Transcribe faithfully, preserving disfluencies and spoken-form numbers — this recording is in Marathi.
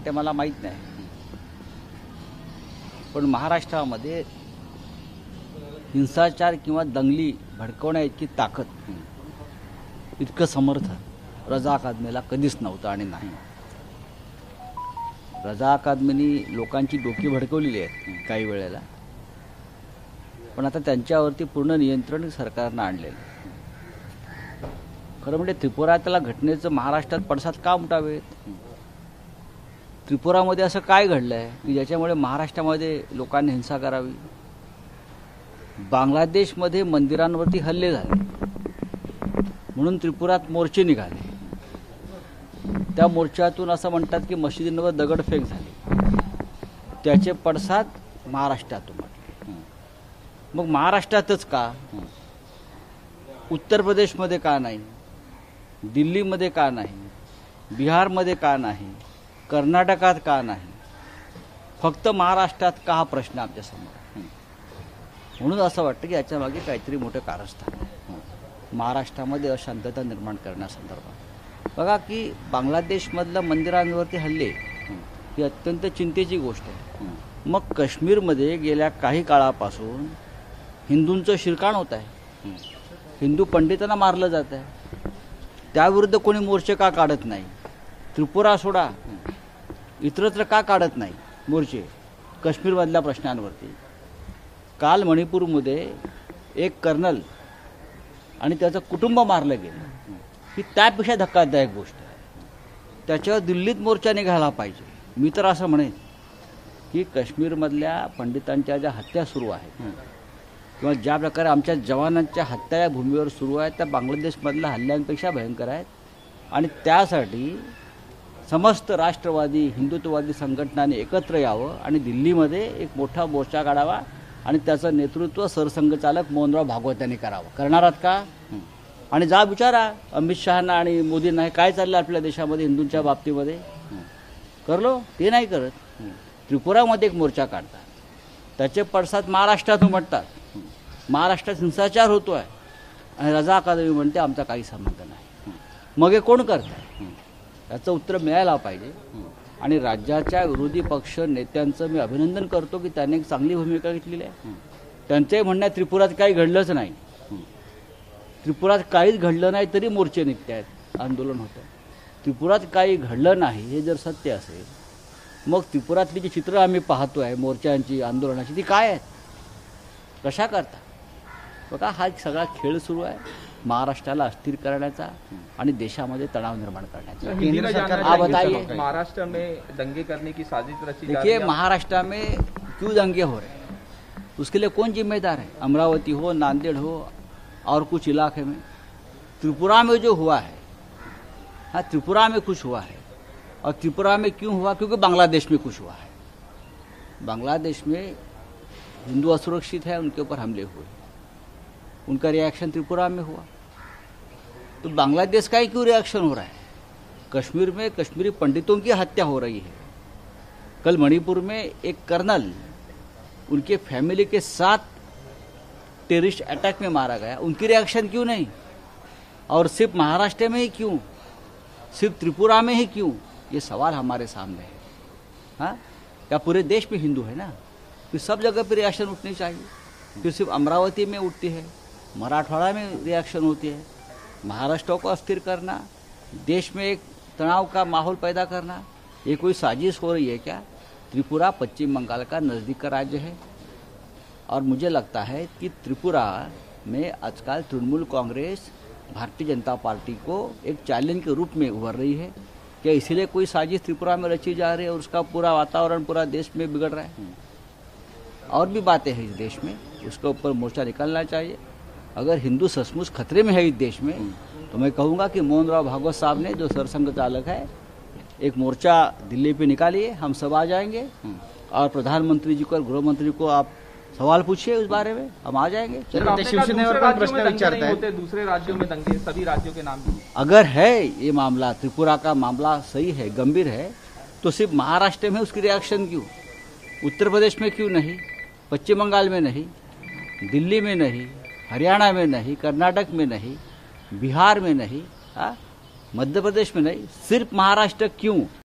वाटते मला माहीत नाही, पण महाराष्ट्रामध्ये हिंसाचार किंवा दंगली भडकवण्या इतकी ताकद, इतकं समर्थ रजा अकादमीला कधीच नव्हतं आणि नाही. रजा अकादमीनी लोकांची डोकी भडकवलेली आहेत काही वेळेला, पण आता त्यांच्यावरती पूर्ण नियंत्रण सरकारनं आणलेलं. खरं म्हणजे त्रिपुरातल्या घटनेचं महाराष्ट्रात पडसाद का उमटावेत? त्रिपुरामध्ये असं काय घडलं आहे की ज्याच्यामुळे महाराष्ट्रामध्ये लोकांनी हिंसा करावी? बांगलादेशमध्ये मंदिरांवरती हल्ले झाले म्हणून त्रिपुरात मोर्चे निघाले. त्या मोर्चातून असं म्हणतात की मशिदींवर दगडफेक झाली. त्याचे पडसाद महाराष्ट्रात उमटले. मग महाराष्ट्रातच का? उत्तर प्रदेशमध्ये का नाही? दिल्लीमध्ये का नाही? बिहारमध्ये का नाही? कर्नाटकात का नाही? फक्त महाराष्ट्रात का हा प्रश्न आमच्यासमोर? म्हणून असं वाटतं की याच्यामागे काहीतरी मोठं कारस्थान आहे महाराष्ट्रामध्ये अशांतता निर्माण करण्यासंदर्भात. बघा की बांगलादेशमधल्या मंदिरांवरती हल्ले ही अत्यंत चिंतेची गोष्ट आहे. मग काश्मीरमध्ये गेल्या काही काळापासून हिंदूंचं शिरकाण होत आहे, हिंदू पंडितांना मारलं जात आहे. त्याविरुद्ध कोणी मोर्चे का काढत नाही? त्रिपुरा सोडा, इतरत्र का काढत नाही मोर्चे काश्मीरमधल्या प्रश्नांवरती? काल मणिपूरमध्ये एक कर्नल आणि त्याचं कुटुंब मारलं गेलं, ही त्यापेक्षा धक्कादायक गोष्ट आहे. त्याच्यावर दिल्लीत मोर्चा निघाला पाहिजे. मी तर असं म्हणेन की काश्मीरमधल्या पंडितांच्या ज्या हत्या सुरू आहेत किंवा ज्या प्रकारे आमच्या जवानांच्या हत्या या भूमीवर सुरू आहेत त्या बांगलादेशमधल्या हल्ल्यांपेक्षा भयंकर आहेत. आणि त्यासाठी समस्त राष्ट्रवादी हिंदुत्ववादी संघटनांनी एकत्र यावं आणि दिल्लीमध्ये एक मोठा मोर्चा काढावा आणि त्याचं नेतृत्व सरसंघचालक मोहनराव भागवत यांनी करावं. करणार आहात का? आणि जा विचारा अमित शहाना आणि मोदींना हे काय चाललं आपल्या देशामध्ये हिंदूंच्या बाबतीमध्ये. करलो ते नाही करत. त्रिपुरामध्ये एक मोर्चा काढतात, त्याचे पडसाद महाराष्ट्रात उमटतात. महाराष्ट्रात हिंसाचार होतो आहे आणि रजा अकादमी म्हणते आमचा काही संबंध नाही. मग हे कोण करतात? याचं उत्तर मिळायला पाहिजे. आणि राज्याच्या विरोधी पक्ष नेत्यांचं मी अभिनंदन करतो की त्यांनी एक चांगली भूमिका घेतलेली आहे. त्यांचंही म्हणण्यात त्रिपुरात काही घडलंच नाही, त्रिपुरात काहीच घडलं नाही तरी मोर्चे निघत आहेत, आंदोलन होतं. त्रिपुरात काही घडलं नाही हे जर सत्य असेल, मग त्रिपुरातली जी चित्रं आम्ही पाहतो आहे मोर्चांची आंदोलनाची ती काय आहेत? कशा करता? बघा हा एक सगळा खेळ सुरू आहे महाराष्ट्राला अस्थिर करण्याचा आणि देशामध्ये तणाव निर्माण करण्याचा. आप बताइए, महाराष्ट्र में दंगे करने की साजिश रची जा रही है? देखिए महाराष्ट्र में क्यों दंगे हो रहे हैं उसके लिए कौन जिम्मेदार है? अमरावती हो, नांदेड़ हो और कुछ इलाके में. त्रिपुरा में जो हुआ है, हाँ त्रिपुरा में कुछ हुआ है. और त्रिपुरा में क्यों हुआ? क्योंकि बांग्लादेश में कुछ हुआ है. बांग्लादेश में हिंदू असुरक्षित है, उनके ऊपर हमले हुए, उनका रिएक्शन त्रिपुरा में हुआ. तो बांग्लादेश का ही क्यों रिएक्शन हो रहा है? कश्मीर में कश्मीरी पंडितों की हत्या हो रही है. कल मणिपुर में एक कर्नल उनके फैमिली के साथ टेररिस्ट अटैक में मारा गया, उनकी रिएक्शन क्यों नहीं? और सिर्फ महाराष्ट्र में ही क्यों? सिर्फ त्रिपुरा में ही क्यों? ये सवाल हमारे सामने है. हाँ, या पूरे देश में हिंदू है ना, फिर सब जगह पर रिएक्शन उठनी चाहिए. फिर सिर्फ अमरावती में उठती है, मराठवाड़ा में रिएक्शन होती है. महाराष्ट्र को अस्थिर करना, देश में एक तनाव का माहौल पैदा करना, ये कोई साजिश हो रही है क्या? त्रिपुरा पश्चिम बंगाल का नज़दीक का राज्य है और मुझे लगता है कि त्रिपुरा में आजकल तृणमूल कांग्रेस भारतीय जनता पार्टी को एक चैलेंज के रूप में उभर रही है. क्या इसीलिए कोई साजिश त्रिपुरा में रची जा रही है और उसका पूरा वातावरण पूरा देश में बिगड़ रहा है? और भी बातें हैं इस देश में, उसके ऊपर मोर्चा निकलना चाहिए. अगर हिंदू सचमुच खतरे में है इस देश में तो मैं कहूँगा कि मोहनराव भागवत साहब ने जो सरसंघ चालक है एक मोर्चा दिल्ली पे निकालिए, हम सब आ जाएंगे. और प्रधानमंत्री जी को और गृह मंत्री को आप सवाल पूछिए उस बारे में, हम आ जाएंगे. शिवसेनेवर पण प्रश्न विचारते हैं, दूसरे राज्यों में दंगे, सभी राज्यों के नाम. अगर है ये मामला, त्रिपुरा का मामला सही है, गंभीर है, तो सिर्फ महाराष्ट्र में उसकी रिएक्शन क्यों? उत्तर प्रदेश में क्यों नहीं? पश्चिम बंगाल में नहीं, दिल्ली में नहीं, हरियाणा में नहीं, कर्नाटक में नहीं, बिहार में नहीं, हाँ मध्य प्रदेश में नहीं, सिर्फ महाराष्ट्र क्यों?